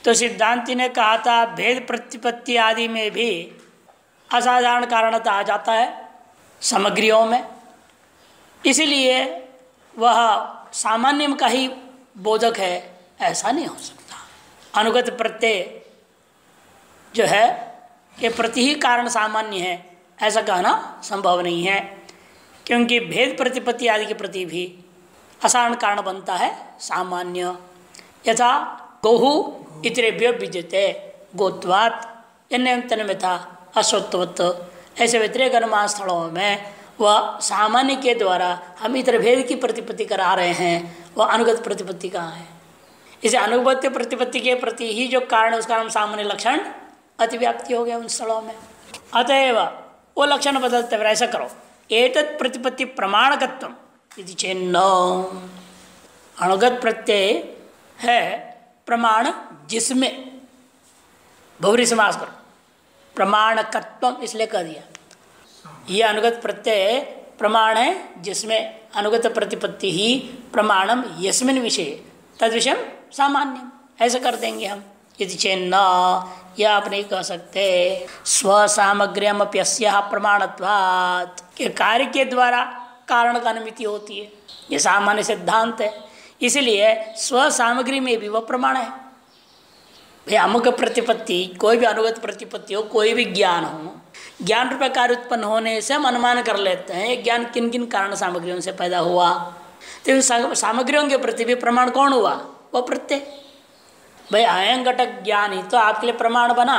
तो सिद्धांति ने कहा था भेद प्रतिपत्ति आदि में भी असाधारण कारणता आ जाता है सामग्रियों में, इसलिए वह सामान्य का ही बोधक है, ऐसा नहीं हो सकता। अनुगत प्रत्यय जो है कि प्रति ही कारण सामान्य है, ऐसा कहना संभव नहीं है, क्योंकि भेद प्रतिपत्ति आदि के प्रति भी असाधारण कारण बनता है सामान्य। यथा गौहु इतरेभ्यो विद्यते गोत्वात् तन्यथा अश्वत्वत्, ऐसे व्यतिरेक अनुमान स्थलों में वह सामान्य के द्वारा हम इतर भेद की प्रतिपत्ति करा रहे हैं, वह अनुगत प्रतिपत्ति कहाँ है। इसे अनुगत प्रतिपत्ति के प्रति ही जो कारण है उसका नाम सामान्य लक्षण अतिव्याप्ति हो गया उन स्थलों में। अतएव वो लक्षण बदलते हुए ऐसा करो, एतत् प्रतिपत्ति प्रमाणकत्वम यदि चेन्न, अनुगत प्रत्यय है प्रमाण जिसमें, बहुरी समास करो, प्रमाणकत्वम इसलिए कह दिया, ये अनुगत प्रत्यय प्रमाण है जिसमें, अनुगत प्रतिपत्ति ही प्रमाणम यस्मिन् विषय तद विषयम सामान्यम, ऐसा कर देंगे हम। यदि चेन्न, यह आप नहीं कह सकते स्वसामग्र्यम अप्यस्याः प्रमाणत्वात्, के कार्य के द्वारा कारण का अनुमिति होती है, ये सामान्य सिद्धांत है, इसलिए स्वसामग्री में भी वह प्रमाण है। भाई अमुक प्रतिपत्ति, कोई भी अनुगत प्रतिपत्ति हो, कोई भी ज्ञान हो, ज्ञान रूप कार्य उत्पन्न होने से हम अनुमान कर लेते हैं ज्ञान किन किन कारण सामग्रियों से पैदा हुआ, तो सामग्रियों के प्रति भी प्रमाण कौन हुआ, वह प्रत्यय। भाई अयं घटक ज्ञान ही तो आपके लिए प्रमाण बना,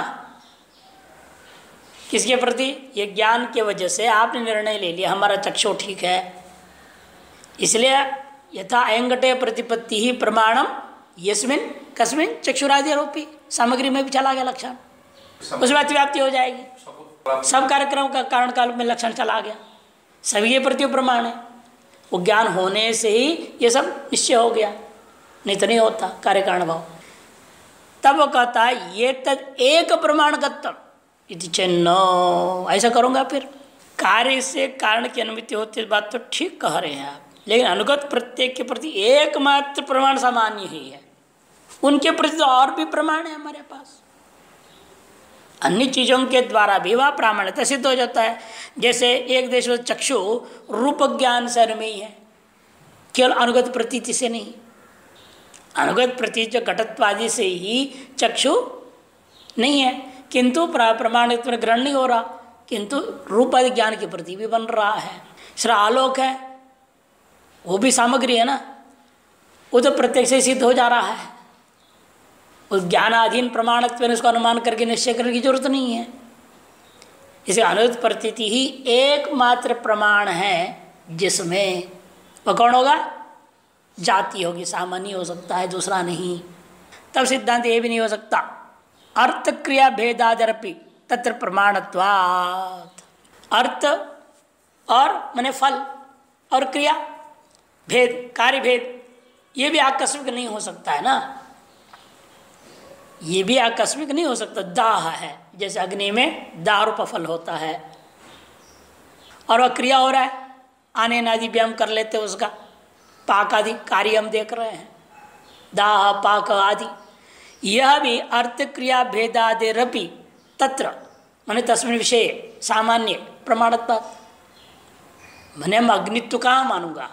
किसके प्रति, ये ज्ञान के वजह से आपने निर्णय ले लिया हमारा चक्षु ठीक है, इसलिए यथा अयं घटे प्रतिपत्ति ही प्रमाणम यस्मिन् कस्मिन् चक्षुरादि आरोपी, सामग्री में भी चला गया लक्षण, उसमें अतिव्याप्ति हो जाएगी, सब कार्यक्रम का कारण काल में लक्षण चला गया, सभी के प्रति प्रमाण है, वो ज्ञान होने से ही ये सब निश्चय हो गया, नहीं तो नहीं होता कार्य कारण भाव। तब वो कहता है ये तद एक प्रमाणगतम इति चेन्न, ऐसा करूँगा फिर कार्य से कारण की अनुमति होती है, बात तो ठीक कह रहे हैं आप, लेकिन अनुगत प्रत्येक के प्रति एकमात्र प्रमाण सामान्य ही है, उनके प्रति तो और भी प्रमाण है हमारे पास, अन्य चीज़ों के द्वारा भी वह प्रामाण्यता सिद्ध हो जाता है। जैसे एक देश में चक्षु रूप ज्ञान से अनुमेय है, केवल अनुगत प्रतीति से नहीं, अनुगत प्रतीति जो घटत्वादि से ही चक्षु नहीं है, किंतु प्रमाणित्व ग्रहण नहीं हो रहा, किंतु रूप आदि ज्ञान के प्रति भी बन रहा है। इसरा आलोक है, वो भी सामग्री है ना, वो तो प्रत्यक्ष से सिद्ध हो जा रहा है, उस ज्ञानाधीन प्रमाणत्व में उसको अनुमान करके निश्चय करने की जरूरत नहीं है। इसे अनुगत प्रतीति ही एकमात्र प्रमाण है जिसमें वह कौन होगा, जाति होगी, सामान्य हो सकता है, दूसरा नहीं। तब सिद्धांत ये भी नहीं हो सकता अर्थ क्रिया भेदादरपि तत्र प्रमाणत्वात्, अर्थ और माने फल और क्रिया भेद, कार्य भेद, ये भी आकस्मिक नहीं हो सकता है ना, ये भी आकस्मिक नहीं हो सकता। दाह है, जैसे अग्नि में दाह रूप फल होता है और वह क्रिया हो रहा है, आने आदि भी हम कर लेते हैं उसका, पाक आदि कार्य हम देख रहे हैं, दाह पाक आदि, यह भी अर्थ क्रिया भेदादिरपि तत्र माने तस्मिन् विषय सामान्य प्रमाणत्व। मैंने हम अग्नित्व कहाँ मानूंगा,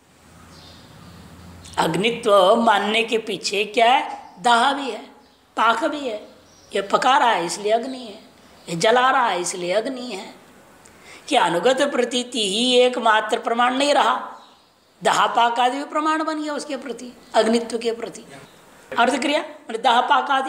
अग्नित्व मानने के पीछे क्या है, दाह भी है, पाक भी है, ये पका रहा है इसलिए अग्नि है, ये जला रहा है इसलिए अग्नि है, कि अनुगत प्रतीति ही एकमात्र प्रमाण नहीं रहा, दाह पाक आदि भी प्रमाण बन गया उसके प्रति, अग्नित्व के प्रति। अर्थ क्रिया मतलब दाह पाक आदि,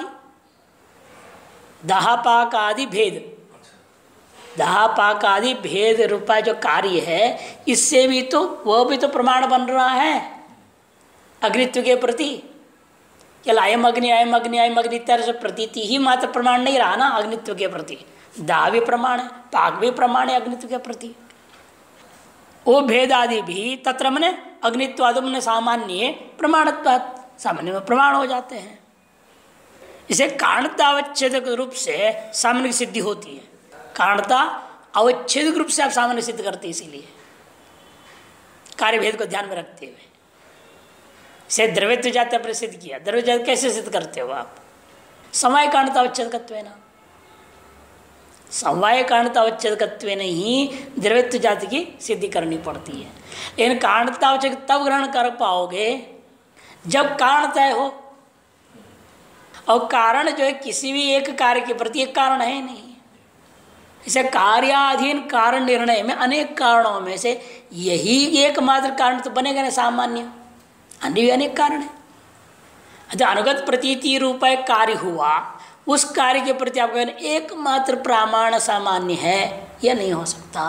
दाह पाक आदि भेद, दाह पाक आदि भेद रूपा जो कार्य है, इससे भी तो वह भी तो प्रमाण बन रहा है अग्नित्व के प्रति। क्या अयम अग्नि अयम अग्नि अयम अग्नि इत्यादि प्रतीति ही मात्र प्रमाण नहीं रहा ना अग्नित्व के प्रति, दाह भी प्रमाण है, पाक भी प्रमाण है अग्नित्व के प्रति। वो भेद आदि भी तत्र मने अग्नित्वादि मने सामान्य प्रमाणत्वात्, सामान्य में प्रमाण हो जाते हैं। इसे कारणता अवच्छेदक रूप से सामान्य की सिद्धि होती है, कारणता अवच्छेदक रूप से आप सामान्य सिद्ध करते हैं, इसीलिए कार्य भेद को ध्यान में रखते हुए। से द्रव्यत्व जाते आपने सिद्ध किया, द्रव्य जात कैसे सिद्ध करते हो आप, समवाय कारणता अवच्छेदकत्वेन, समवाय कारणता अवच्छेदकत्वेन ही द्रव्यत्व जाति की सिद्धि करनी पड़ती है। लेकिन कारणता अवच्छेद तब ग्रहण कर पाओगे जब कारण तय हो, और कारण जो है किसी भी एक कार्य के प्रति एक कारण है नहीं। इसे कार्याधीन कारण निर्णय में अनेक कारणों में से यही एकमात्र कारण तो बनेगा ना सामान्य, अन्य भी अनेक कारण है। अच्छा, अनुगत प्रतीति रूप एक कार्य हुआ, उस कार्य के प्रति आपको एकमात्र प्रमाण सामान्य है, यह नहीं हो सकता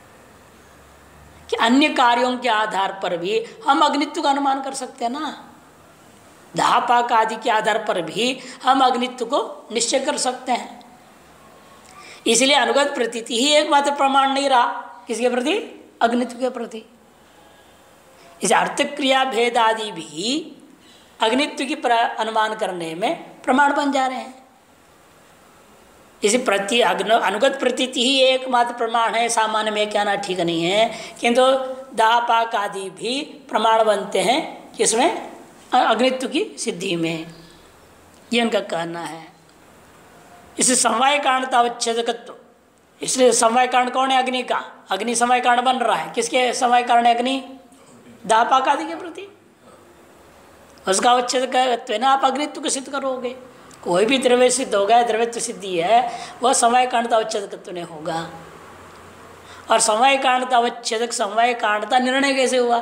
कि अन्य कार्यों के आधार पर भी हम अग्नित्व का अनुमान कर सकते हैं ना। दाह पाक आदि के आधार पर भी हम अग्नित्व को निश्चय कर सकते हैं। इसलिए अनुगत प्रतीति ही एकमात्र प्रमाण नहीं रहा किसके प्रति, अग्नित्व के प्रति। इसे अर्थ क्रिया भेद आदि भी अग्नित्व की अनुमान करने में प्रमाण बन जा रहे हैं। इसे अनुगत प्रतीति ही एकमात्र प्रमाण है, सामान्य में कहना ठीक नहीं है, किंतु दाह पाक आदि भी प्रमाण बनते हैं किसमें, अग्नित्व की सिद्धि में, ये उनका कहना है। इसे समवाय कारणता अवच्छेदकत्व, इसलिए समवाय कारण कौन है, अग्नि का, अग्नि समवाय कारण बन रहा है, किसके समवाय कारण है, अग्नि दाह पाक आदि के प्रति, उसका अवच्छेदकत्व ना आप अग्नित्व को सिद्ध करोगे। कोई भी द्रव्य सिद्ध होगा, द्रव्यत्व सिद्धि है, वह समवाय कारणता अवच्छेदकत्व नहीं होगा। और समवाय कारणता अवच्छेदक समवाय कारणता निर्णय कैसे हुआ,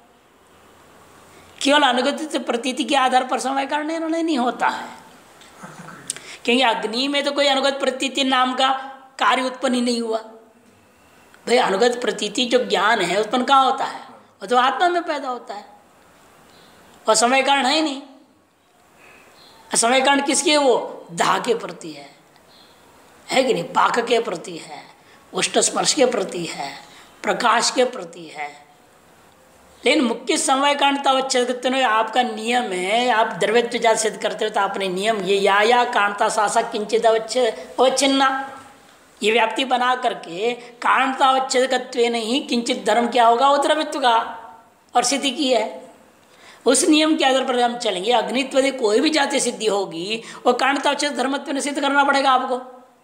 केवल अनुगत प्रतीति के आधार पर समवाय कारण निर्णय नहीं होता है, क्योंकि अग्नि में तो कोई अनुगत प्रतीति नाम का कार्य उत्पन्न ही नहीं हुआ। भाई अनुगत प्रतीति जो ज्ञान है उत्पन्न कहाँ होता है, वो तो आत्मा में पैदा होता है, और समय कारण है ही नहीं। समय कारण किसके, वो दाह के प्रति है कि नहीं, पाक के प्रति है, उष्ण स्पर्श के प्रति है, प्रकाश के प्रति है। लेकिन मुख्य समवाय कारणता अवच्छेदकत्व आपका नियम है, आप द्रव्यत्व जात सिद्ध करते हो तो आपने नियम ये या कारणता सासा किंचित अवच्छिन्ना, ये व्याप्ति बना करके कारणता अवच्छेदकत्व नहीं किंचित धर्म क्या होगा, वो द्रव्यत्व का और सिद्धि की है। उस नियम के आधार पर हम चलेंगे, अग्नित्व यदि कोई भी जाति सिद्धि होगी वो कारणता अवच्छेद धर्मत्व ने सिद्ध करना पड़ेगा आपको।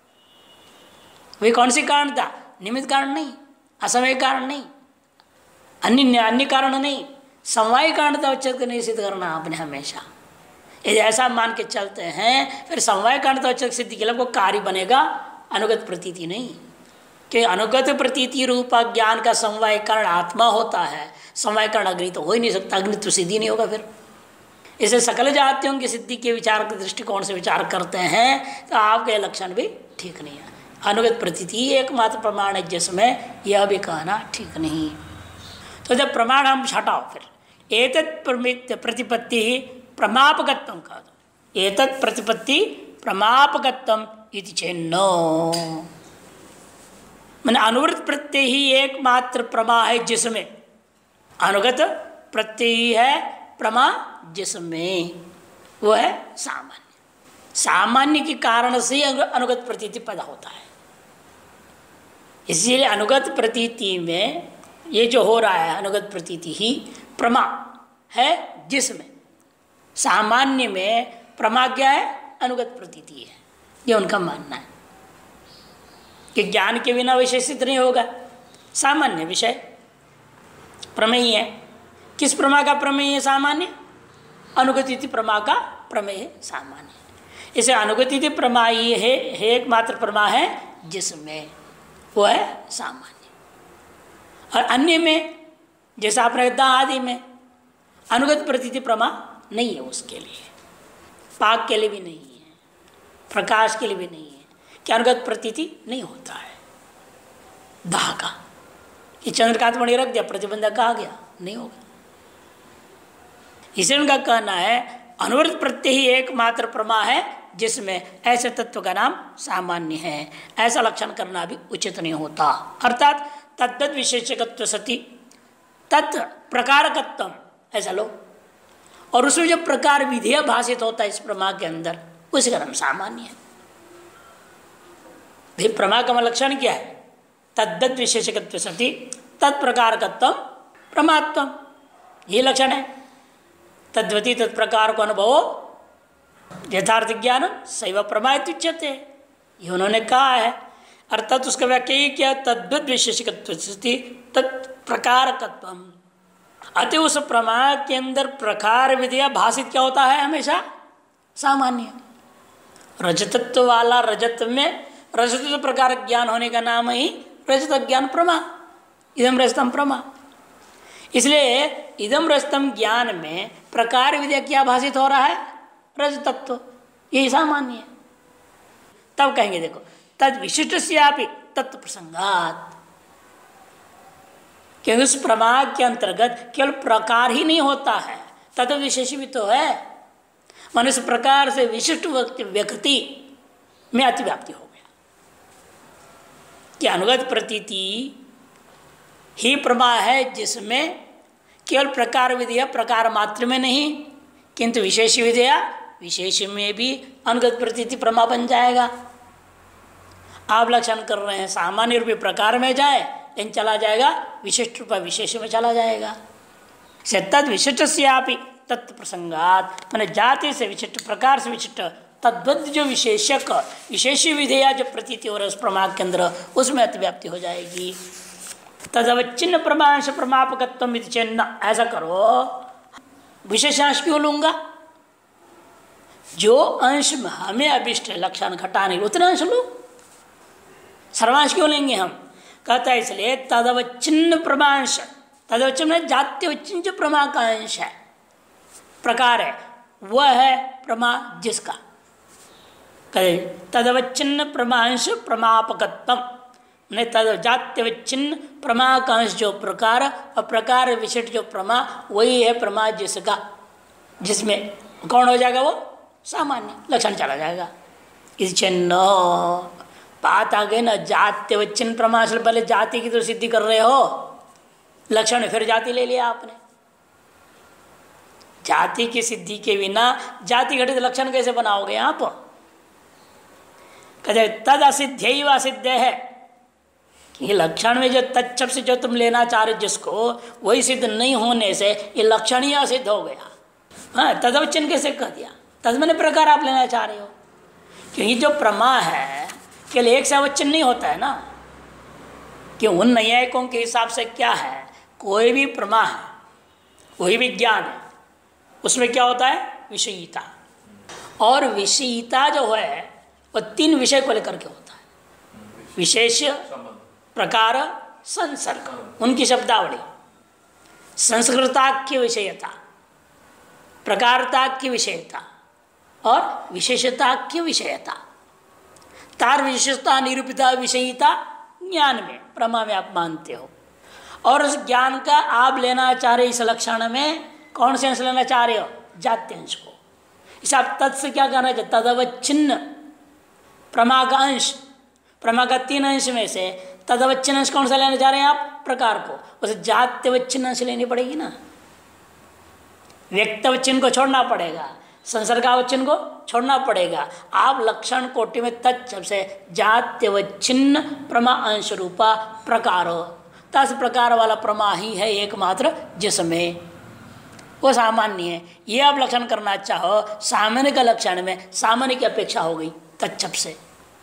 वे कौन सी कारणता, निमित्त कारण नहीं, असमय कारण नहीं, अन्य कारण नहीं, समवाय कारणता अवच्छेद नहीं सिद्ध करना आपने हमेशा। यदि ऐसा मान के चलते हैं फिर समवाय कारणता अवच्छेद सिद्धि के लिए आपको कार्य बनेगा, अनुगत प्रतीति नहीं, कि अनुगत प्रतीति रूपा ज्ञान का समवाय कारण आत्मा होता है, समवाय कारण अग्नि तो हो ही नहीं सकता, अग्नि तो सिद्धि नहीं होगा फिर। इसे सकल जातियों की सिद्धि के विचार के दृष्टिकोण से विचार करते हैं तो आपके लक्षण भी ठीक नहीं है। अनुगत प्रतीति एकमात्र प्रमाण है जिसमें यह भी कहना ठीक नहीं। तो जब प्रमाण हम हटाओ फिर एतत् प्रतिपत्ति प्रमापकत्व कह दो, एतत् प्रतिपत्ति प्रमापकत्व इति चेन्नो, मैंने अनुवृत्त प्रत्यय ही एकमात्र प्रमा है जिसमें, अनुगत प्रत्यय ही है प्रमा जिसमें, वो है सामान्य। सामान्य के कारण से अनुगत प्रतीति पैदा होता है। इसीलिए अनुगत प्रतीति में ये जो हो रहा है, अनुगत प्रतीति ही प्रमा है जिसमें, सामान्य में प्रमा क्या है, अनुगत प्रतीति है, ये उनका मानना है कि ज्ञान के बिना विषय सिद्ध नहीं होगा। सामान्य विषय प्रमेय है, किस प्रमा का प्रमेय है सामान्य, अनुगतिथि प्रमा का प्रमेय है सामान्य। इसे अनुगतिथि प्रमा ही है एकमात्र प्रमा है जिसमें, वो है सामान्य। और अन्य में जैसा आपने दाह आदि में अनुगत प्रतीति प्रमा नहीं है, उसके लिए पाक के लिए भी नहीं है, प्रकाश के लिए भी नहीं है, कि अनुगत प्रतीति नहीं होता है दाह का, कि चंद्रकांतमणि रख दिया प्रतिबंधक कहा गया, नहीं होगा। इसे उनका कहना है अनुवृत्त प्रत्यय ही एकमात्र प्रमा है जिसमें ऐसे तत्व का नाम सामान्य है, ऐसा लक्षण करना भी उचित नहीं होता। अर्थात तद्वद विशेषकत्व सती तत् प्रकारकत्व ऐसा लो, और उसमें जो प्रकार विधेय भाषित होता है इस प्रमा के अंदर, उसी का नाम सामान्य है। भाई प्रमा का लक्षण क्या है, तद्वद विशेषकत्व सती तत्प्रकारकत्व प्रमात्व, ये लक्षण है। तद्वती तत्प्रकार को अनुभव यथार्थ ज्ञान सैव प्रमायित उच्यते, ये उन्होंने कहा है। अर्थात उसका व्याख्या ही क्या, तद्वद विशेषकत्व तत्प्रकारकत्व। अतः उस प्रमा के अंदर प्रकार विधिया भाषित क्या होता है, हमेशा सामान्य। रजतत्व वाला रजत में रजतत्व प्रकार ज्ञान होने का नाम ही रजत ज्ञान प्रमा, इदम रजतम प्रमा। इसलिए इदम रजतम ज्ञान में प्रकार विधिया क्या भाषित हो रहा है, रजतत्व, यही सामान्य है। तब कहेंगे देखो तद विशिष्ट से तत्व प्रसंगात, क्योंकि उस प्रमा के अंतर्गत केवल प्रकार ही नहीं होता है, तत्व विशेष भी तो है। मनुष्य प्रकार से विशिष्ट व्यक्ति में अतिव्याप्ति हो गया कि अनुगत प्रतीति ही प्रमा है, जिसमें केवल प्रकार विधिया प्रकार मात्र में नहीं किंतु विशेष विधिया विशेष में भी अनुगत प्रतीति प्रमा बन जाएगा। आप लक्षण कर रहे हैं सामान्य रूप प्रकार में जाए, लेकिन चला जाएगा विशिष्ट रूप विशेष में चला जाएगा। तद विशिष्ट से आप तत्व प्रसंगात, मैंने जाति से विशिष्ट प्रकार से विशिष्ट तद्वत जो विशेषक विशेष विधेया जो प्रतीति हो रहा है उस प्रमाग के अंदर, उसमें अतिव्याप्ति हो जाएगी। तदवच्छिन्न प्रमांश प्रमापकत्व चिन्ह, ऐसा करो विशेषांश क्यों लूंगा, जो अंश हमें अभिष्ट लक्षण घटाने उतना अंश लो, सर्वांश क्यों लेंगे हम, कहता है इसलिए तदवच्छिन्न प्रमांश, तदवच्छिन्न जात्यवच्छिन्न जो प्रमा का अंश है प्रकार है वह है प्रमा जिसका, तदवच्छिन्न प्रमांश प्रमापकत्व, तद जात्यवच्छिन्न प्रमा का अंश जो प्रकार और प्रकार विशिष्ट जो प्रमा वही है प्रमा जिसका, जिसमें कौन हो जाएगा, वो सामान्य लक्षण चला जाएगा। इस चिन्ह बात आ गई ना, जात्यवच्छिन्न प्रमा से पहले जाति की तो सिद्धि कर रहे हो, लक्षण फिर जाति ले लिया आपने। जाति की सिद्धि के बिना जाति घटित लक्षण कैसे बनाओगे आप, कहते तद असिद्ध असिद्ध है कि लक्षण में जो तत्व से जो तुम लेना चाह रहे जिसको वही सिद्ध नहीं होने से ये लक्षण ही असिद्ध हो गया। हाँ, तदवचन कैसे कह दिया, तद मैंने प्रकार आप लेना चाह रहे हो, क्योंकि जो प्रमा है केवल एक से अवचन नहीं होता है ना, कि उन न्यायिकों के हिसाब से क्या है, कोई भी प्रमा है वही विज्ञान है, उसमें क्या होता है विषयिता, और विषयिता जो है वह तीन विषय को लेकर के होता है, विशेष प्रकार संसर्ग, उनकी शब्दावली, संस्कृताख्य विषयता, प्रकारताख्य विषयता और विशेषताख्य विषयता। तार विशेषता निरूपिता विषयिता ज्ञान में प्रमा में आप मानते हो, और उस ज्ञान का आप लेना चाह रहे इस लक्षण में कौन से अंश लेना चाह रहे हो, जाति अंश को। इसे आप तत् से क्या करना चाहिए, तदवच्छिन्न प्रमा का अंश, प्रमा का तीन अंश में से तदवच्छिन्न अंश कौन सा लेना चाह रहे हैं आप, प्रकार को, उसे जात्यवच्छिन्न अंश लेनी पड़ेगी ना। व्यक्तवच्छिन्न को छोड़ना पड़ेगा, संसर्गावच्छिन्न को छोड़ना पड़ेगा। आप लक्षण कोटि में तत्व से जात्यवच्छिन्न प्रमा अंश रूपा प्रकार हो, तस प्रकार वाला प्रमा ही है एकमात्र जिसमें वो सामान्य है। ये आप लक्षण करना चाहो सामान्य का लक्षण में सामान्य की अपेक्षा हो गई तत्व से।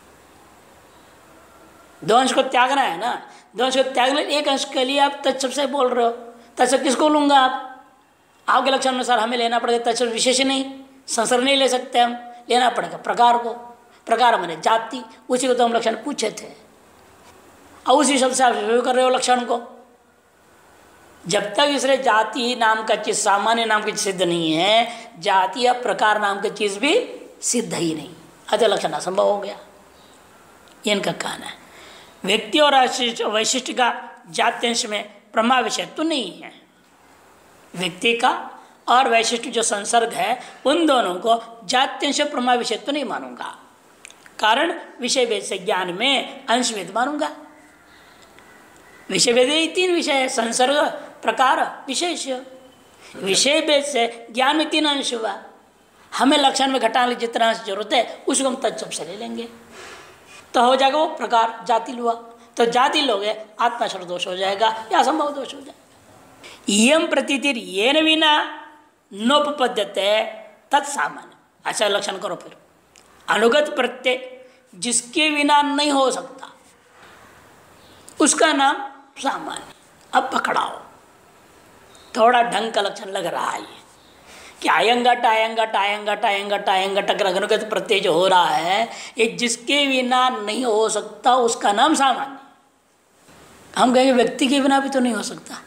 दो अंश को त्यागना है ना, दो अंश को त्यागने एक अंश के लिए आप तत्व से बोल रहे हो, तत्व किसको लूंगा आप, आपके लक्षण अनुसार हमें लेना पड़ेगा तत्व विशेष नहीं, संसर्ग नहीं ले सकते हम, लेना पड़ेगा प्रकार को। प्रकार मैंने जाति, उसी को तो हम लक्षण पूछे थे और उसी शब्द से आप उपयोग कर रहे हो लक्षण को। जब तक इसलिए जाति नाम का चीज सामान्य नाम की सिद्ध नहीं है, जाति या प्रकार नाम की चीज भी सिद्ध ही नहीं, अतः लक्षण असंभव हो गया, ये इनका कहना है। व्यक्ति और वैशिष्ट का जात्यंश में प्रमा विषय तो नहीं है, व्यक्ति का और वैशिष्ट जो संसर्ग है उन दोनों को जात्यंश प्रमा विषय तो नहीं मानूंगा, कारण विषय भेद से ज्ञान में अंश भेद मानूंगा। विषय भेद ही तीन विषय है, संसर्ग प्रकार विशेष। विषय भेद से ज्ञान में तीन अंश हुआ, हमें लक्षण में घटाने की जितना अंश जरूरत है उसको हम तत्व से ले लेंगे तो हो जाएगा वो प्रकार जाति लुआ। तो जाति लोगे आत्माश्रय दोष हो जाएगा या असंभव दोष हो जाएगा। इयम प्रतीतिर येन विना नोपपद्यते तत्सामान्य, अच्छा लक्षण करो फिर। अनुगत प्रत्यय जिसके बिना नहीं हो सकता उसका नाम सामान्य। अब पकड़ाओ, थोड़ा ढंग का लक्षण लग रहा है ये कि आयंगट आयंगट आयंगट आयंगट आयंगट अनुगत प्रत्यय जो हो रहा है ये जिसके बिना नहीं हो सकता उसका नाम सामान्य। हम कहेंगे व्यक्ति के बिना भी तो नहीं हो सकता।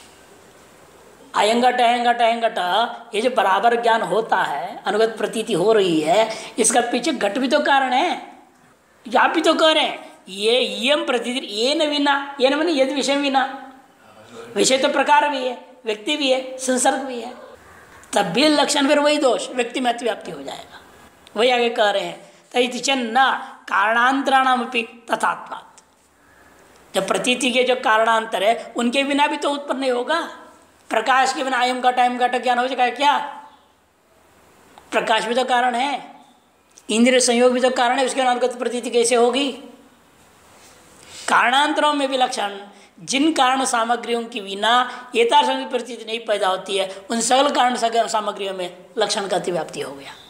आयंगट आयंगट आयंगट ये जो बराबर ज्ञान होता है, अनुगत प्रतीति हो रही है, इसका पीछे घट भी तो कारण है। आप भी तो कह रहे हैं ये यम प्रतीति ये न बिना, ये न बने यदि विषय बिना, विषय तो प्रकार भी है, व्यक्ति भी है, संसर्ग भी है, तब भी लक्षण फिर वही दोष व्यक्ति में अतिव्याप्ति हो जाएगा। वही आगे कह रहे हैं तैतिचन्न कारणांतराणाम अपि तथात्मात्। जब प्रतीति के जो कारणांतर है उनके बिना भी तो उत्पन्न नहीं होगा। प्रकाश के बिना अयम घट ज्ञान हो जाएगा क्या? प्रकाश भी तो कारण है, इंद्रिय संयोग भी तो कारण है, उसके अनुगत प्रतीति कैसे होगी? कारणांतरों में भी लक्षण जिन कारण सामग्रियों की बिना यथासंग प्रतीति नहीं पैदा होती है उन सकल कारण सामग्रियों में लक्षण का अतिव्याप्ति हो गया।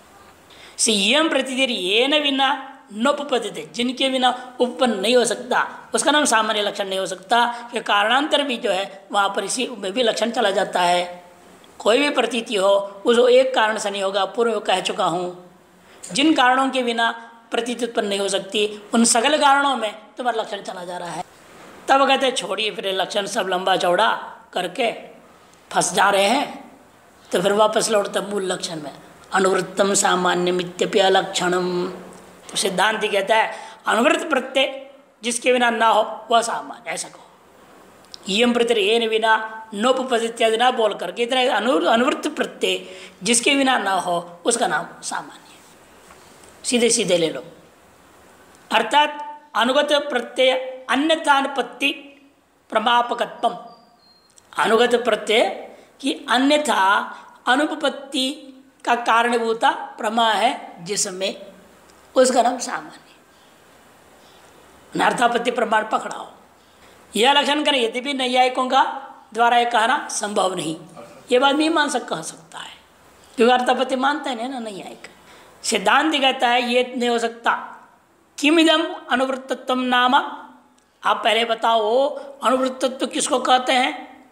यम प्रतीति ये न बिना नोपपद्यते, जिनके बिना उपपन्न नहीं हो सकता उसका नाम सामान्य लक्षण नहीं हो सकता। कि कारणांतर भी जो है वहाँ पर इसी में भी लक्षण चला जाता है। कोई भी प्रतीति हो उसको एक कारण से नहीं होगा, पूर्व कह चुका हूँ। जिन कारणों के बिना प्रतीति उत्पन्न नहीं हो सकती उन सकल कारणों में तुम्हारा लक्षण चला जा रहा है। तब कहते छोड़िए फिर लक्षण सब लंबा चौड़ा करके फंस जा रहे हैं, तो फिर वापस लौटते मूल लक्षण में। अनुवृत्तम सामान्यमित्यपि अलक्षणम। तो सिद्धांत कहता है अनुवृत्त प्रत्यय जिसके बिना ना हो वह सामान्य, ऐसा कहो। यम प्रत्यय ये बिना नोपपद इत्यादि ना बोल करके इतना अनुवृत्त प्रत्यय जिसके बिना ना हो उसका नाम सामान्य। सीधे सीधे ले लो। अर्थात अनुगत प्रत्यय अन्यथानुपत्ति प्रमापकत्वम। अनुगत प्रत्यय की अन्यथा अनुपपत्ति का कारणभूता प्रमा है जिसमें, उसका नाम सामान्य। अर्थापत्ति प्रमाण पकड़ाओ। यह लक्षण करें यदि भी नैयायिकों का द्वारा यह कहना संभव नहीं, ये बात नहीं कह सकता है, क्योंकि अर्थापत्ति मानता है ना नैयायिक। सिद्धांत कहता है ये नहीं हो सकता। किमिदम अनुवृत्तत्व नाम, आप पहले बताओ अनुवृत्तत्व किसको कहते हैं?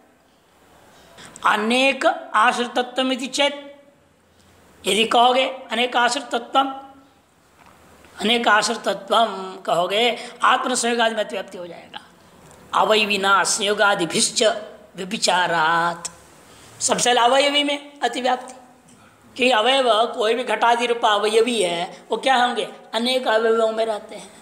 अनेक आश्रितत्व इति चेत, यदि कहोगे अनेक आश्रितत्व, अनेक आश्रितत्व कहोगे आत्मसंयोगादि में अतिव्याप्ति हो जाएगा। अवयविना संयोगादिभिश्च व्यभिचारात्, सबसे अवयवी में अतिव्याप्ति। कि अवयव कोई भी घटादि रूप अवयवी है वो क्या होंगे? अनेक अवयवों में रहते हैं।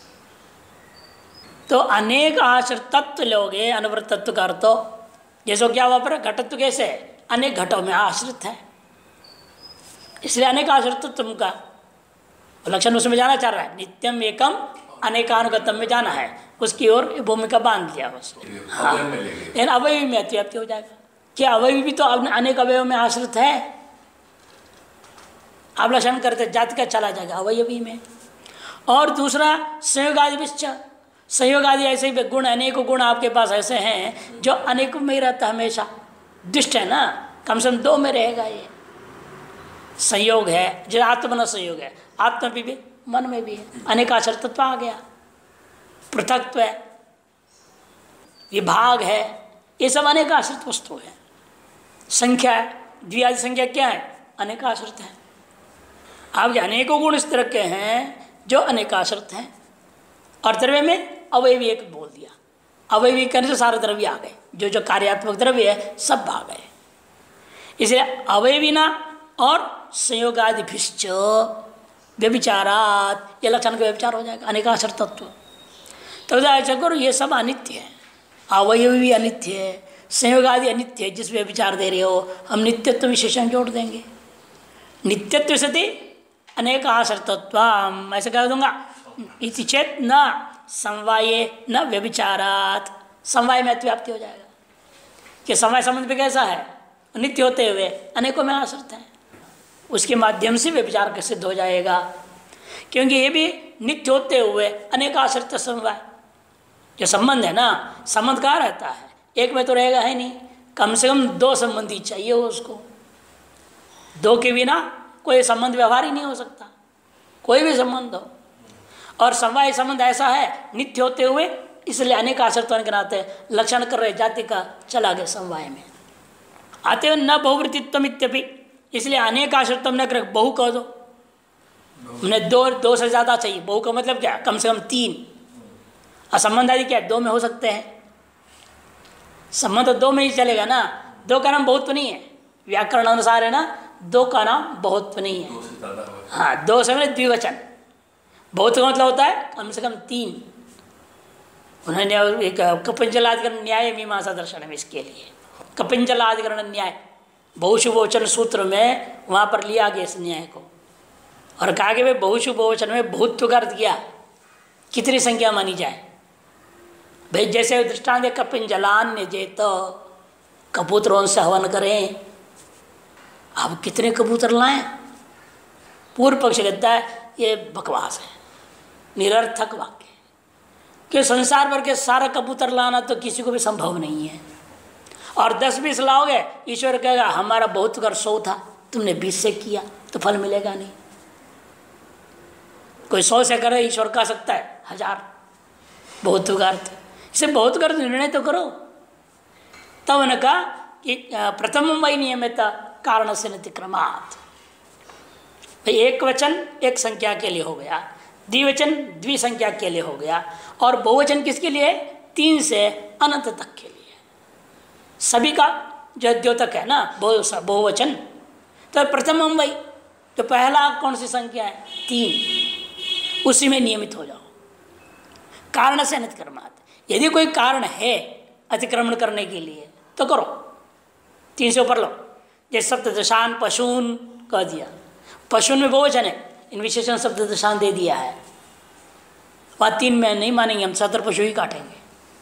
तो अनेक आश्रित तत्व लोगे अनुवृत्त तत्व का अर्थ, जैसे क्या हुआ पर घटत्व कैसे अनेक घटों में आश्रित है, इसलिए अनेक आश्रित तत्व का लक्षण उसमें जाना चाह रहा है। नित्यम एकम अनेकानुगतम में जाना है, उसकी ओर भूमिका बांध दिया उसने। हाँ, लेकिन अवयवी में अतिव्याप्ति हो जाएगा। क्या अवयवी भी तो अनेक अवयव में आश्रित है? आप लक्षण करते जाति का चला जाएगा अवयवी में। और दूसरा संयोगादि विश्च, संयोगादि ऐसे ही गुण, अनेकों गुण आपके पास ऐसे हैं जो अनेकों में ही रहता है हमेशा। दुष्ट है ना, कम से कम दो में रहेगा ये। संयोग है जो आत्मन संयोग है, आत्मा भी मन में भी है। अनेकाश्रितत्व आ गया, पृथकत्व है, विभाग है, ये सब अनेकाश्रित वस्तु है। संख्या है, द्विआदि संख्या क्या है? अनेकाश्रित है। अब अनेकों गुण इस तरह के हैं जो अनेकाश्रित हैं। और द्रव्य में अवयवी एक बोल दिया, अवयवी करने से सारे द्रव्य आ गए, जो जो कार्यात्मक द्रव्य है सब आ गए। इसलिए अवयवीना और संयोगादिभिश्च व्यभिचारात, ये लक्षण का व्यभिचार हो जाएगा, अनेकाश्रित तत्व। तो ऐसा करो ये सब अनित्य है, अवयवी भी अनित्य है, संयोगादि अनित्य है। जिस व्यभिचार दे रहे हो हम नित्यत्व विशेषण जोड़ देंगे। नित्यत्व सती अनेक आश्रितत्व, ऐसे कह दूंगा इति चेत न समवाये न व्यभिचारात, समवाय में अतिव्याप्ति हो जाएगा। कि समवाय संबंध पे कैसा है? नित्य होते हुए अनेकों में आश्रित है, उसके माध्यम से व्यभिचार का सिद्ध हो जाएगा। क्योंकि ये भी नित्य होते हुए अनेक आश्रित समवाय जो संबंध है ना, संबंध कहाँ रहता है? एक में तो रहेगा है नहीं, कम से कम दो संबंधी चाहिए हो उसको। दो के बिना कोई संबंध व्यवहार ही नहीं हो सकता, कोई भी संबंध हो। और समवाय संबंध ऐसा है नित्य होते हुए, इसलिए अनेक आश्रित होने के नाते लक्षण कर रहे जाति का चला गया समवाय में। अतएव न बहुवृत्तित्व इत्यपि, इसलिए अनेक आश्रित न कर बहु कह दो, उन्हें दो से ज्यादा चाहिए। बहु का मतलब क्या, कम से कम 3। और संबंध आदि क्या 2 में हो सकते हैं, संबंध तो 2 में ही चलेगा ना। 2 का नाम बहुत तो नहीं है, व्याकरण अनुसार है ना, 2 का नाम बहुत तो नहीं है। हाँ, 2 से मतलब द्विवचन। बहुत का मतलब होता है कम से कम 3। उन्होंने एक कपिंजलाधिकरण न्याय मीमांसा दर्शन में इसके लिए कपिंजलाधिकरण न्याय बहुशु बहुवचन सूत्र में वहाँ पर लिया गया इस न्याय को, और कहा कि भाई बहुशु बहुवचन में बहुत्व का अर्थ किया, कितनी संख्या मानी जाए। भाई जैसे दृष्टांत कपिंजलान्य जेत, कबूतरों से हवन करें, अब कितने कबूतर लाएं। पूर्व पक्ष कहता है ये बकवास है, निरर्थक वाक्य, कि संसार भर के सारा कबूतर लाना तो किसी को भी संभव नहीं है। और 10-20 लाओगे, ईश्वर कहेगा हमारा बहुत कर 100 था, तुमने 20 से किया तो फल मिलेगा नहीं। कोई 100 से करे, ईश्वर कह सकता है 1000 बहुत का अर्थ। इसे बहुत कर निर्णय तो करो। तब उन्होंने कहा कि प्रथम वही नियमित कारण से नतिक्रमात्, एक वचन एक संख्या के लिए हो गया, द्विवचन द्विसंख्या के लिए हो गया, और बहुवचन किसके लिए, 3 से अनंत तक के लिए, सभी का जो द्योतक है ना बहुवचन। तो प्रथम वही, तो पहला कौन सी संख्या है 3, उसी में नियमित हो जाओ। कारण से अनतिक्रमात्, यदि कोई कारण है अतिक्रमण करने के लिए तो करो, 3 से ऊपर लो। जैसे सप्तदशान पशून कह दिया, पशून में बहुवचन है, इन विशेषण सप्तदशान दे दिया है, वहाँ 3 में नहीं मानेंगे हम, 70 पशु ही काटेंगे।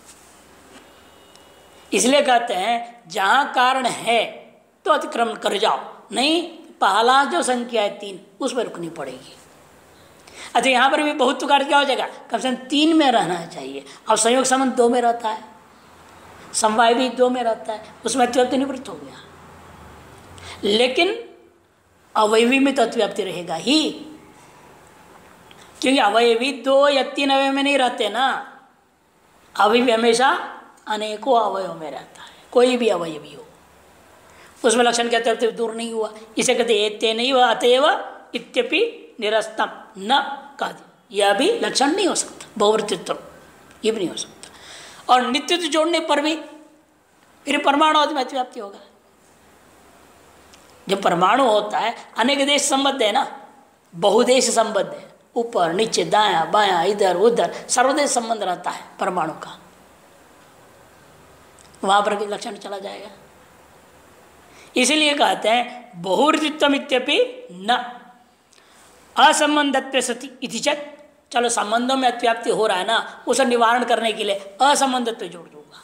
इसलिए कहते हैं जहाँ कारण है तो अतिक्रमण कर जाओ, नहीं पहला जो संख्या है 3 उस पर रुकनी पड़ेगी। अच्छा, यहाँ पर भी बहुत कार्य क्या हो जाएगा, कम से कम 3 में रहना चाहिए। अब संयोग संबंध 2 में रहता है, समवाय भी 2 में रहता है, उसमें अतिव्याप्ति निवृत्त हो गया। लेकिन अवयवी में तो अतिव्याप्ति रहेगा ही, क्योंकि अवयवी 2 या 3 अवयव में नहीं रहते ना। अवयवी हमेशा अनेकों अवयव में रहता है, कोई भी अवयवी हो, उसमें लक्षण कहते हैं दूर नहीं हुआ। इसे कहते एते नहीं हुआ अतएव इत्यपि निरस्तम न कह, यह भी लक्षण नहीं हो सकता बहुवृत्तित्व, ये भी नहीं हो सकता। और नित्यत्व जोड़ने पर भी फिर परमाणु में अतिव्याप्ति होगा। जब परमाणु होता है अनेक देश संबद्ध है ना, बहुदेश संबद्ध है, ऊपर नीचे दायां बायां इधर उधर सर्वदेश संबंध रहता है परमाणु का, वहां पर भी लक्षण चला जाएगा। इसीलिए कहते हैं बहुवृत्तित्व इत्यपि न असंबंधत्व सति इति चेत्, चलो संबंधों में अतिव्याप्ति हो रहा है ना, उसे निवारण करने के लिए असंबंधत्व जोड़ दूंगा।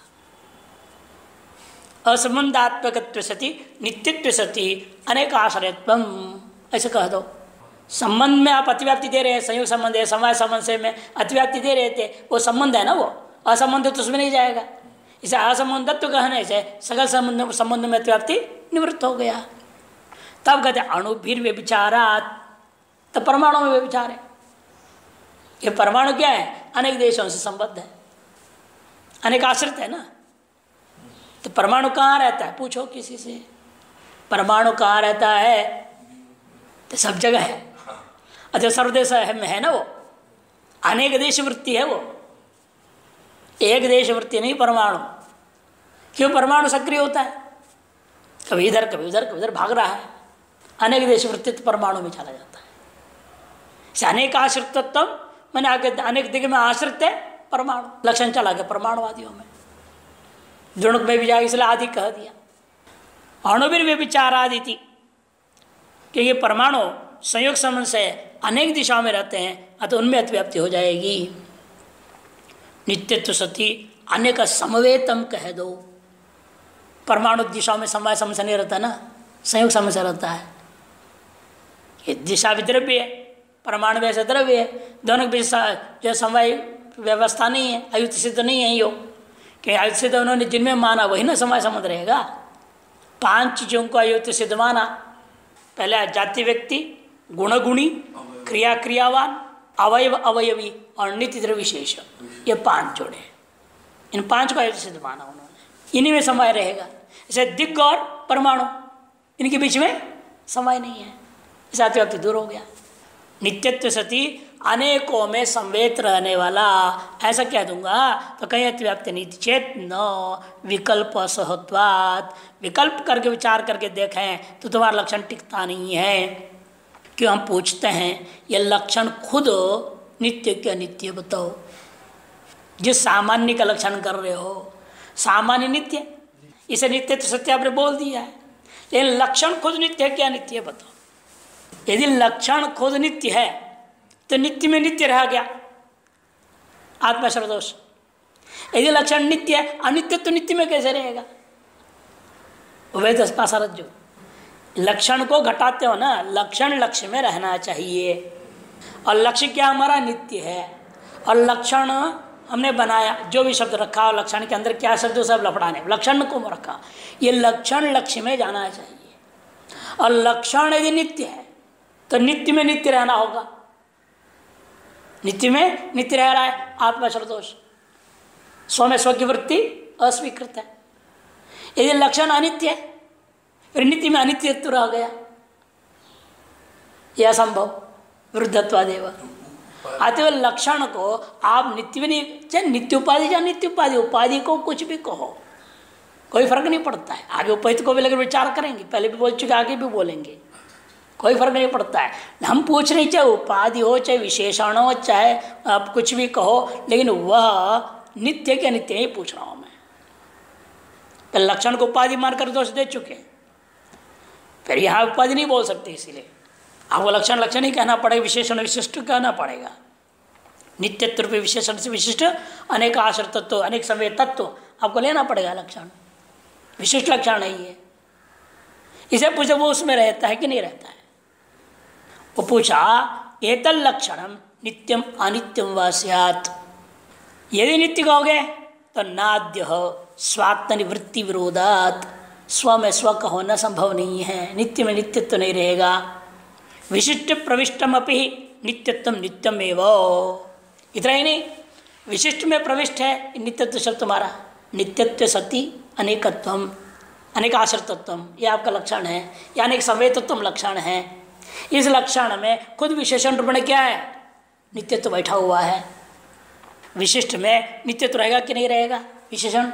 असंबंधात्मकत्व सति नित्यत्व सति अनेक आश्रयत्वम, ऐसे कह दो। संबंध में आप अतिव्याप्ति दे रहे हैं, संयोग संबंध है, समवाय संबंध से में अतिव्याप्ति दे रहे थे, वो संबंध है ना, वो असंबंध तो उसमें नहीं जाएगा। इसे असंबंधत्व कहने से सकल संबंध में अतिव्याप्ति निवृत्त हो गया। तब कहते अणुभिर व्यभिचारात्, तो परमाणु में व्यभिचार है। ये परमाणु क्या है, अनेक देशों से संबद्ध है, अनेक आश्रित है ना। तो परमाणु कहाँ रहता है, पूछो किसी से, परमाणु कहाँ रहता है, तो सब जगह है। अच्छा, सर्वदेश में है ना, वो अनेक देश वृत्ति है, वो एक देश वृत्ति नहीं परमाणु। क्यों परमाणु सक्रिय होता है, कभी इधर कभी उधर कभी उधर भाग रहा है, अनेक देश वृत्ति तो परमाणु में चला जाता है। अनेक आश्रितत्व मैंने आगे अनेक दिग्ग में आश्रित है परमाणु, लक्षण चला गया परमाणुवादियों में, जुणुक में भी जाए, इसलिए आदि कह दिया। अणुभिर व्यभिचारादि थी, क्योंकि परमाणु संयोग संबंध से अनेक दिशाओं में रहते हैं, अतः उनमें अतिव्याप्ति हो जाएगी। नित्यत्व सती अनेक समवेतम कह दो, परमाणु दिशाओं में समवाय समस्या नहीं रहता ना, संयोग समस्या रहता है। ये दिशा भी द्रव्य है, परमाणु वैसे द्रव्य है, दोनों के बीच जो समवाय व्यवस्था नहीं है, अयुक्त सिद्ध नहीं है यो, कि अयुक्त सिद्ध उन्होंने जिनमें माना वही ना समवाय संबंध रहेगा। 5 चीजों को अयुक्त सिद्ध माना, पहले जाति व्यक्ति, गुणगुणी, क्रिया क्रियावान, अवयव अवयवी और नित्य द्रव्य विशेष, ये 5 जोड़े। इन 5 को ऐसे सिद्ध माना उन्होंने, इन्हीं में समय रहेगा। जैसे दिग्ग और परमाणु, इनके बीच में समय नहीं है, इस अतिव्याप्ति दूर हो गया। नित्यत्व सती अनेकों में संवेद रहने वाला, ऐसा कह दूंगा तो कहीं अतिव्याप्ति नहीं। चेत न विकल्प असहत्वात्, विकल्प करके विचार करके देखें तो तुम्हारा लक्षण टिकता नहीं है। क्यों हम पूछते हैं ये लक्षण खुद नित्य के अनित्य बताओ। जिस सामान्य का लक्षण कर रहे हो, सामान्य नित्य, इसे नित्य तो सत्य आपने बोल दिया है, लेकिन लक्षण खुद नित्य है क्या नित्य बताओ। यदि लक्षण खुद नित्य है तो नित्य में नित्य रह गया आत्माश्रय दोष। यदि लक्षण नित्य है, अनित्य तो नित्य में कैसे रहेगा। वैध जो लक्षण को घटाते हो ना, लक्षण लक्ष्य में रहना चाहिए, और लक्ष्य क्या हमारा नित्य है। और लक्षण हमने बनाया, जो भी शब्द रखा हो लक्षण के अंदर क्या शब्द सब लफड़ाने, लक्षण को रखा, ये लक्षण लक्ष्य में जाना चाहिए। और लक्षण यदि नित्य है तो नित्य में नित्य रहना होगा, नित्य में नित्य रह रहा है आत्माश्रय दोष। स्व में स्व की वृत्ति अस्वीकृत है। यदि लक्षण अनित्य है फिर नित्य में अनित्यत्व रह गया, यह संभव विरुद्धत्वादेव। आते हुए लक्षण को आप नित्य में नहीं, चाहे नित्य उपाधि चाहे नित्य उपाधि, उपाधि को कुछ भी कहो कोई फर्क नहीं पड़ता है। आगे उपहित को भी लेकर विचार करेंगे, पहले भी बोल चुके आगे भी बोलेंगे, कोई फर्क नहीं पड़ता है। हम पूछ रहे चाहे उपाधि हो चाहे विशेषण हो चाहे आप कुछ भी कहो, लेकिन वह नित्य के नित्य ही पूछ रहा हूँ मैं। तो लक्षण को उपाधि मानकर दोष दे चुके, फिर यहाँ उपाधि नहीं बोल सकते, इसीलिए आपको लक्षण लक्षण ही कहना पड़ेगा, विशेषण विशिष्ट कहना पड़ेगा। नित्यत्व रूपी विशेषण से विशिष्ट अनेक आश्रय तत्व, अनेक समय तत्व आपको लेना पड़ेगा। लक्षण विशिष्ट लक्षण नहीं है। इसे पूछे वो उसमें रहता है कि नहीं रहता है। वो पूछा एतल लक्षणम नित्यम अनित्यम व स्यात्। यदि नित्य कहोगे तो नाद्य स्वात्म निवृत्ति विरोधात्, स्व में स्व का होना संभव नहीं है, नित्य में नित्यत्व तो नहीं रहेगा। विशिष्ट प्रविष्टम अपि नित्यत्वम नित्यम एवं। इतना ही नहीं, विशिष्ट में प्रविष्ट है नित्यत्व शब्द तुम्हारा, नित्यत्व सती अनेकत्वम अनेकाश्रतत्वम, ये आपका लक्षण है, या अनेक संवेदत्वम लक्षण है। इस लक्षण में खुद विशेषण रूप में क्या है, नित्यत्व बैठा हुआ है। विशिष्ट में नित्यत्व रहेगा कि नहीं रहेगा विशेषण।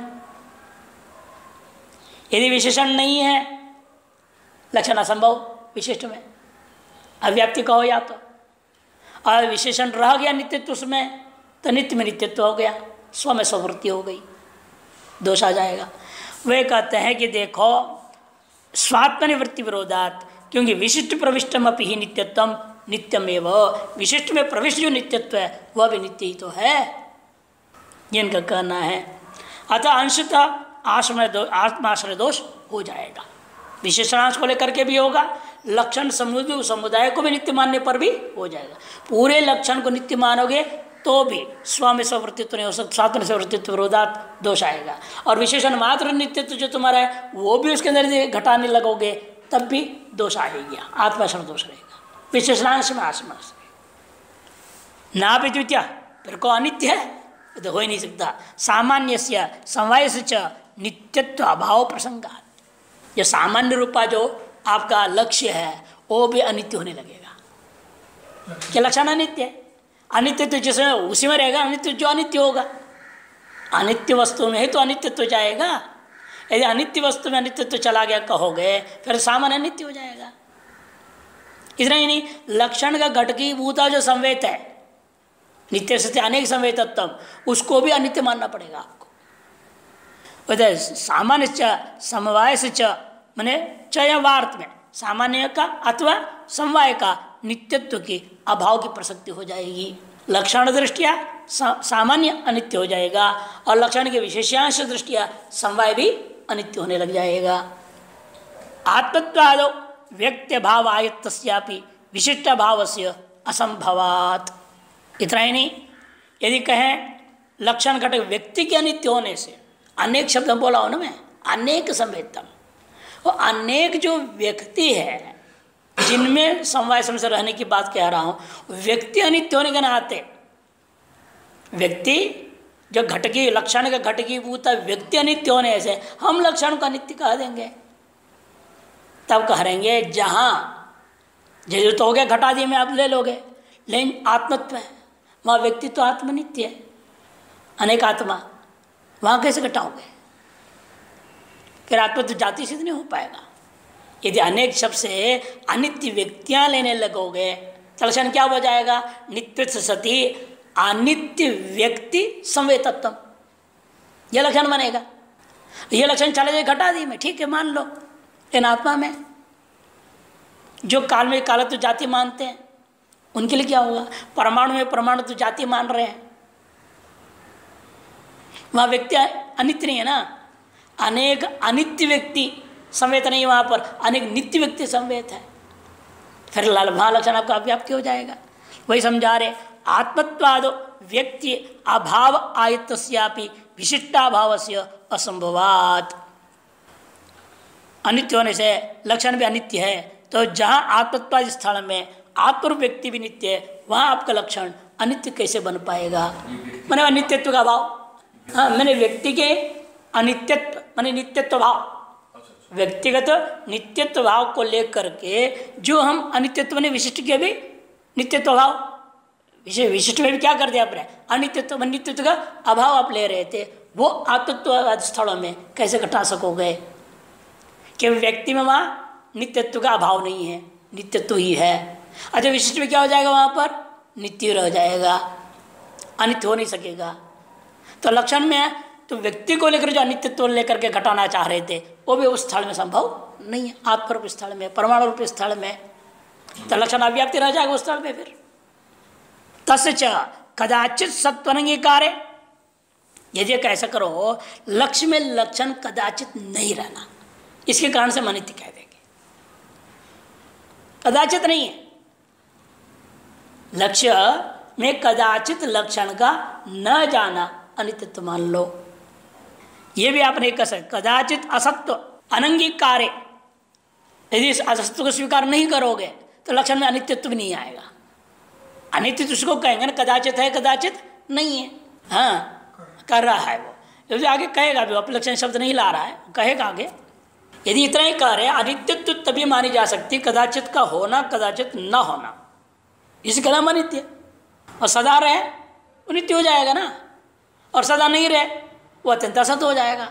यदि विशेषण नहीं है लक्षण असंभव विशिष्ट में, अव्याप्ति कहो या तो, और विशेषण रह गया नित्यत्व उसमें तो नित्य में नित्यत्व हो गया, स्व में स्ववृत्ति हो गई, दोष आ जाएगा। वे कहते हैं कि देखो स्वात्म निवृत्ति विरोधात, क्योंकि विशिष्ट प्रविष्टम अपि ही नित्यत्वम नित्यमेव, विशिष्ट में प्रविष्ट जो नित्यत्व है वह भी नित्य ही तो है, जिनका कहना है। अतः अंशतः आत्माश्रय दोष हो जाएगा। विशेषणांश को लेकर के भी होगा, लक्षण समुदाय को भी नित्य मानने पर भी हो जाएगा। पूरे लक्षण को नित्य मानोगे तो भी स्व में स्ववृत्तित्व नहीं हो सकता, स्वात्म में स्ववृत्तित्व विरोधात दोष आएगा। और विशेषण मात्र नित्यत्व जो तुम्हारा है वो भी उसके अंदर घटाने लगोगे तब भी दोष आएगा, आत्माश्रय दोष रहेगा। विशेषणांश में आत्माश्रय ना भी द्वितीय, फिर को अनित्य है तो हो ही नहीं सकता। सामान्य से समवाय से नित्यत्व अभाव प्रसंगात, जो सामान्य रूपा जो आपका लक्ष्य है वो भी अनित्य होने लगेगा। क्या लक्षण अनित्य है, अनित्य तो जिसमें उसी में रहेगा, अनित्य जो अनित्य होगा, अनित्य वस्तु में ही तो अनित्यत्व जाएगा। यदि अनित्य वस्तु में अनित्यत्व चला गया कहोगे फिर सामान्य अनित्य हो जाएगा। इतना ही नहीं, लक्षण का घटकीभूता जो संवेद है नित्य सत्य अनेक संवेदत्व, उसको भी अनित्य मानना पड़ेगा आपको। सामान्य समवाय से मैंने च वार्थ में सामान्य का अथवा समवाय का नित्यत्व के अभाव की प्रसक्ति हो जाएगी। लक्षण दृष्टिया सामान्य अनित्य हो जाएगा और लक्षण के विशेषांश दृष्टिया समवाय भी अनित्य होने लग जाएगा। आत्मत्वादो व्यक्ति भाव आयत्तस्यापि विशिष्ट भाव से असंभवात्। इतना ही नहीं, यदि कहें लक्षण घटक व्यक्ति के अनित्य होने से, अनेक शब्द बोला हो ना मैं, अनेक संवेदतम, वो अनेक जो व्यक्ति है जिनमें समवाय समय से रहने की बात कह रहा हूं, व्यक्ति अनित्य होने के नाते, व्यक्ति जो घटकी लक्षण का घटकीभूत व्यक्ति अनित्य होने से हम लक्षण को अनित्य कह देंगे। तब कहेंगे जहां जैसे तो हो गया घटादि में आप ले लोगे, लेकिन आत्मत्व है वहाँ व्यक्ति तो आत्मनित्य है, अनेक आत्मा, वहाँ कैसे घटाओगे? फिर आत्मत्व जाति सिद्ध नहीं हो पाएगा। यदि अनेक शब्द से अनित्य व्यक्तियां लेने लगोगे तो लक्षण क्या हो जाएगा? नित्य सती अनित्य व्यक्ति संवेतत्व, यह लक्षण बनेगा। यह लक्षण चले जाए घटादि में, ठीक है मान लो, लेकिन आत्मा में जो काल में कालत्व जाति मानते हैं उनके लिए क्या होगा? परमाणु में परमाणु तो जाति मान रहे हैं, वहां व्यक्ति अनित्य नहीं है ना। अनेक अनित्य व्यक्ति संवेत नहीं, वहां पर अनेक नित्य व्यक्ति संवेत है। फिर वहां लक्षण आपका अव्याप्ति हो जाएगा। वही समझा रहे, आत्मत्वादो व्यक्ति अभाव आयत्स्यापि विशिष्टाभाव से असंभवात। अनित्य होने से लक्षण भी अनित्य है, तो जहाँ आत्मत्वादि स्थल में आत्म व्यक्ति भी नित्य है, वहाँ आपका लक्षण अनित्य कैसे बन पाएगा? मैंने अनित्यत्व का अभाव, हाँ मैंने व्यक्ति के अनित्यत्व माने नित्यत्व भाव, व्यक्तिगत नित्यत्व भाव को लेकर के जो हम अनित्यत्व ने विशिष्ट के भी नित्यत्व भाव, विशिष्ट में भी क्या कर दिया आपने? अनित्यत्व नित्यत्व का अभाव आप ले रहे थे, वो आत्मत्व स्थलों में कैसे घटा सकोगे? कि व्यक्ति में वहाँ नित्यत्व का अभाव नहीं है, नित्यत्व ही है। अच्छा विशिष्ट में क्या हो जाएगा? वहाँ पर नित्य रह जाएगा, अनित्य हो नहीं सकेगा। तो लक्षण में तो व्यक्ति को लेकर जो अनित्यत्व लेकर के घटाना चाह रहे थे वो भी उस स्थल में संभव नहीं है, आत्मरूप स्थल में, परमाणु रूप स्थल में, तो लक्षण अव्याप्ति रह जाएगा उस स्थल में। फिर तस्य कदाचित सत्वनंगीकार, यदि कैसा करो लक्ष्य में लक्षण कदाचित नहीं रहना, इसके कारण से अनित्य कह देंगे। कदाचित नहीं है, लक्ष्य में कदाचित लक्षण का न जाना अनित्यत्व मान लो। ये भी आपने कह सकते, कदाचित असत्व अनंगीकारे, यदि इस असत्व को स्वीकार नहीं करोगे तो लक्षण में अनित्यत्व भी नहीं आएगा। अनित्य उसको कहेंगे ना, कदाचित है कदाचित नहीं है, हाँ कर रहा है वो, यदि आगे कहेगा भी अपलक्षण शब्द नहीं ला रहा है, कहेगा आगे। यदि इतना ही कह रहे अनित्यत्व तभी मानी जा सकती कदाचित का होना कदाचित न होना, इसी का नाम अनित्य। और सदा रहे वो नित्य हो जाएगा ना, और सदा नहीं रहे वो अत्यंत असत हो जाएगा।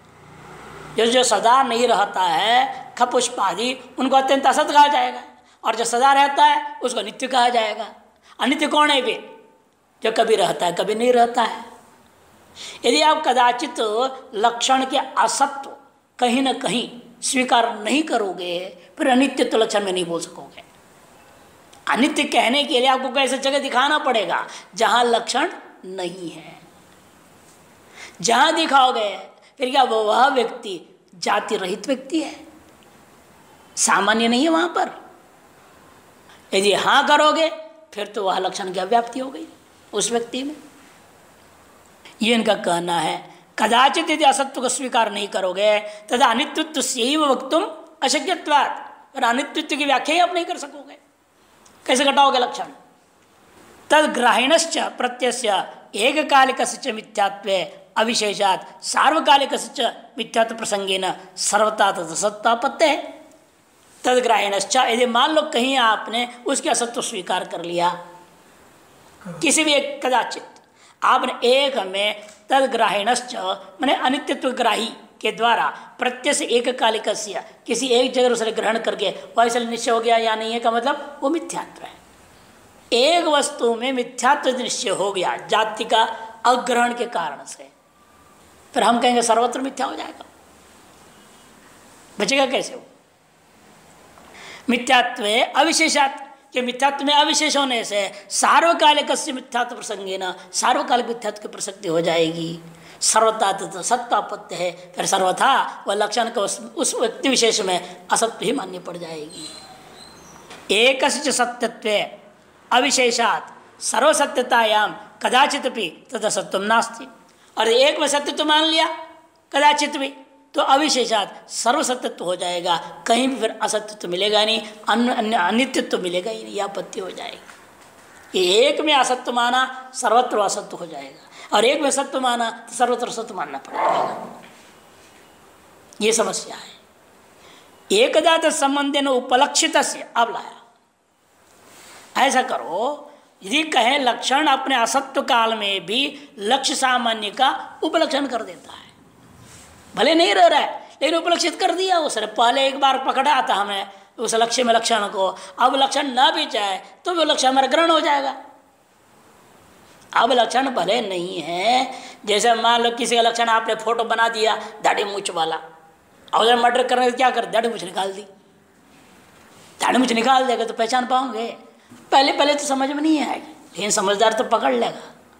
जो सदा नहीं रहता है खपुष्प आदि, उनको अत्यंत असत कहा जाएगा, और जो सदा रहता है उसको नित्य कहा जाएगा। अनित्य कौन है भी? जो कभी रहता है कभी नहीं रहता है। यदि आप कदाचित लक्षण के असत्व कहीं न कहीं स्वीकार नहीं करोगे फिर अनित्य तो लक्षण में नहीं बोल सकोगे। अनित्य कहने के लिए आपको कैसे जगह दिखाना पड़ेगा जहां लक्षण नहीं है। जहां दिखाओगे फिर क्या वह व्यक्ति जाति रहित व्यक्ति है, सामान्य नहीं है वहां पर। यदि हाँ करोगे फिर तो वह लक्षण की अव्याप्ति हो गई उस व्यक्ति में। ये इनका कहना है। कदाचित यदि असत्व को स्वीकार नहीं करोगे तथा अनित्व से वक्तुम अशक्यत्वात्, और अनित्व की व्याख्या ही आप नहीं कर सकोगे, कैसे घटाओगे लक्षण? तद ग्राहिणश्च प्रत्यस्य एककालिकस्य मिथ्यात्वे अविशेषात् सार्वकालिकस्य मिथ्यात्व प्रसंगेन सर्वथा तत्सत्तापत्ते है। तद ग्राहिणश्च, यदि मान लो कहीं आपने उसके असत्व स्वीकार कर लिया, किसी भी एक कदाचित आपने एक में तदग्राहिणश्च मैंने अनित्यत्व ग्राही के द्वारा प्रत्यक्ष एककालिक किसी एक जगह उसे ग्रहण करके वैसे निश्चय हो गया या नहीं है का मतलब वो मिथ्यात्व है। एक वस्तु में मिथ्यात्व निश्चय हो गया जाति का अग्रहण के कारण से, फिर हम कहेंगे सर्वत्र मिथ्या हो जाएगा, बचेगा कैसे वो? मिथ्यात्व अविशेषात्, कि मिथ्यात्व में अविशेष होने से सार्वकालिक मिथ्यात्व प्रसंगे न सार्वकालिक मिथ्यात्व की प्रसक्ति हो जाएगी। सर्वथा तो सत्तापत्य है, फिर सर्वथा वह लक्षण को उस व्यक्ति विशेष में असत्य ही मान्य पड़ जाएगी। एक सत्यत्व अविशेषात सर्वसत्यतायाम कदाचित भी तद असत्यम नास्ति, और एक में सत्य तो मान लिया कदाचित भी, तो अविशेषात सर्वसत्यत्व हो जाएगा, कहीं भी फिर असत्यत्व मिलेगा नहीं, अनित्यत्व मिलेगा ही नहीं, यह आपत्ति हो जाएगी। ये एक में असत्य माना सर्वत्र असत्य हो जाएगा, और एक में सत्य माना तो सर्वत्र सत्य मानना पड़ेगा। ये समस्या है। एकदा तत्संबंधेन उपलक्षित से अब लाया, ऐसा करो, यदि कहें लक्षण अपने असत्व काल में भी लक्ष्य सामान्य का उपलक्षण कर देता है, भले नहीं रह रहा है लेकिन उपलक्षित कर दिया उसने। पहले एक बार पकड़ा था हमें उस लक्ष्य में लक्षण को, अब लक्षण न भी चाहे तो वो लक्षण हमारा ग्रहण हो जाएगा। अब लक्षण भले नहीं है, जैसे मान लो किसी का लक्षण आपने फोटो बना दिया दाढ़ी मूछ वाला, और जब मर्डर करने क्या कर दाढ़ी मूछ निकाल दी, दाढ़ी मूछ निकाल देगा तो पहचान पाओगे? पहले पहले तो समझ में नहीं आएगी, लेकिन समझदार तो पकड़ लेगा।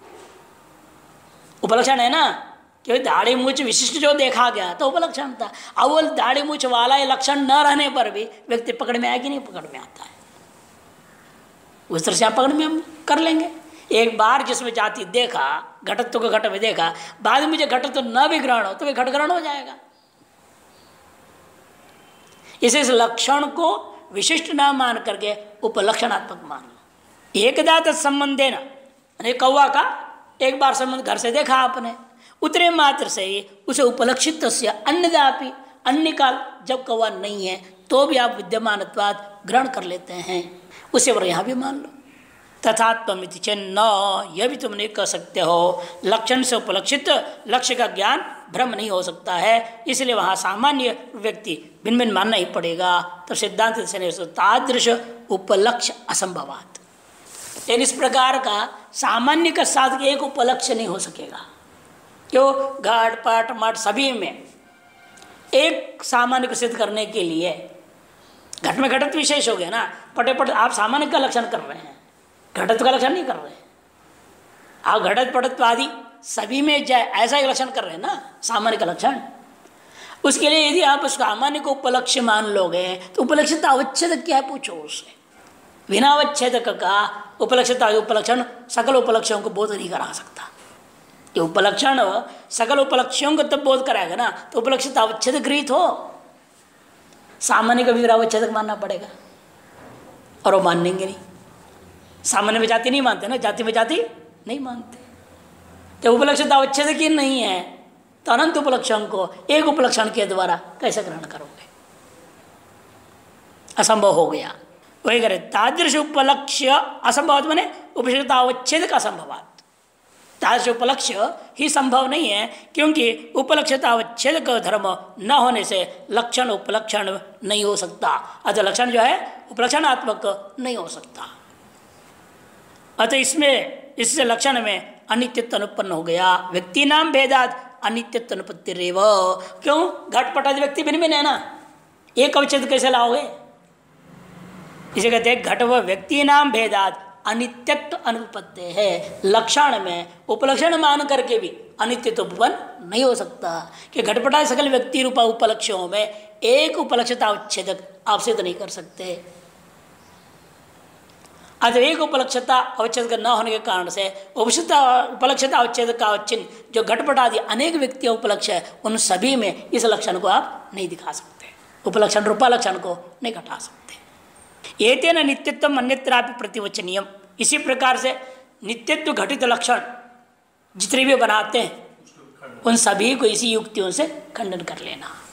उपलक्षण है ना, क्योंकि दाढ़ी मूछ विशिष्ट जो देखा गया तो उपलक्षण था। अब वो दाढ़ी मूछ वाला ये लक्षण न रहने पर भी व्यक्ति पकड़ में आया कि नहीं पकड़ में आता है, उस तरह से आप पकड़ में हम कर लेंगे। एक बार जिसमें जाति देखा, घटत्व को घट में देखा, बाद में मुझे घटत्व न भी ग्रहण हो तो वे घट ग्रहण हो जाएगा। इसे इस लक्षण को विशिष्ट न मान करके उपलक्षणात्मक मान लो। एकदा तत्संबंधे न, कौवा का एक बार संबंध घर से देखा आपने, उतरे मात्र से ही उसे उपलक्षित अन्यदापि, अन्य काल जब कौवा नहीं है तो भी आप विद्यमानत्वाद ग्रहण कर लेते हैं, उसे और यहाँ भी मान लो। तथात्मिति चेन्न, यह भी तुम नहीं कह सकते हो लक्षण से उपलक्षित लक्ष्य का ज्ञान भ्रम नहीं हो सकता है, इसलिए वहाँ सामान्य व्यक्ति भिन्न भिन्न मानना ही पड़ेगा। तो सिद्धांत से तादृश उपलक्ष्य असंभवात, लेकिन इस प्रकार का सामान्य का साथ एक उपलक्ष्य नहीं हो सकेगा। क्यों? घाट पाट मठ सभी में एक सामान्य को सिद्ध करने के लिए घट में घटत विशेष हो गया ना, पटे पट आप सामान्य का लक्षण कर रहे हैं, घटत्व का लक्षण नहीं कर रहे हैं। आप घटत पटत्व आदि सभी में जाए ऐसा ही लक्षण कर रहे हैं ना, सामान्य का लक्षण। उसके लिए यदि आप उस सामान्य को उपलक्ष्य मान लोगे तो उपलक्षित अवच्छेद क्या है पूछो उससे। बिना अवच्छेद का उपलक्षित उपलक्षण सकल उपलक्ष्यों को बोध नहीं करा सकता। ये उपलक्षण सकल उपलक्ष्यों को तब बोध कराएगा ना तो उपलक्षित अवच्छेद गृहीत हो, सामान्य का भी अवच्छेदक मानना पड़ेगा, और वो मानेंगे नहीं। सामान्य में जाति नहीं मानते ना, जाति में जाति नहीं मानते, तो उपलक्षित अवच्छेद की नहीं है तो अनंत उपलक्षण को एक उपलक्षण के द्वारा कैसे ग्रहण करोगे? असंभव हो गया। वही करे तादृश उपलक्ष्य असंभव माने उपलक्षित अवच्छेद का असंभवात, तादृश उपलक्ष्य ही संभव नहीं है, क्योंकि उपलक्षित अवच्छेद का धर्म न होने से लक्षण उपलक्षण नहीं हो सकता। अतः लक्षण जो है उपलक्षणात्मक नहीं हो सकता। अतः इससे लक्षण में अनित्यत्व अनुपन्न हो गया। व्यक्ति नाम भेदात अनित्यत्व अनुपत्ति रेव। क्यों? घटपट आदि व्यक्ति भिन्न भिन्न है ना, एक अवच्छेद कैसे लाओगे? इसे कहते हैं घट व व्यक्ति नाम भेदात अनित्यत्व अनुपत्ति है। लक्षण में उपलक्षण मान करके भी अनित्यत्व उपपन्न नहीं हो सकता, कि घटपट आदि सकल व्यक्ति रूपा उपलक्ष्यों में एक उपलक्षता अवच्छेदक आप सिद्ध नहीं कर सकते। अतः एक उपलक्षता अवच्छेद न होने के कारण से उपलक्षता अवच्छेद का अवच्छिन्न जो घटपट आदि अनेक व्यक्ति उपलक्ष्य है उन सभी में इस लक्षण को आप नहीं दिखा सकते, उपलक्षण रूपा लक्षण को नहीं घटा सकते। एतेन नित्यत्व अन्यत्रापि प्रतिवचनीयम, इसी प्रकार से नित्यत्व घटित लक्षण जितने भी बनाते हैं उन सभी को इसी युक्तियों से खंडन कर लेना।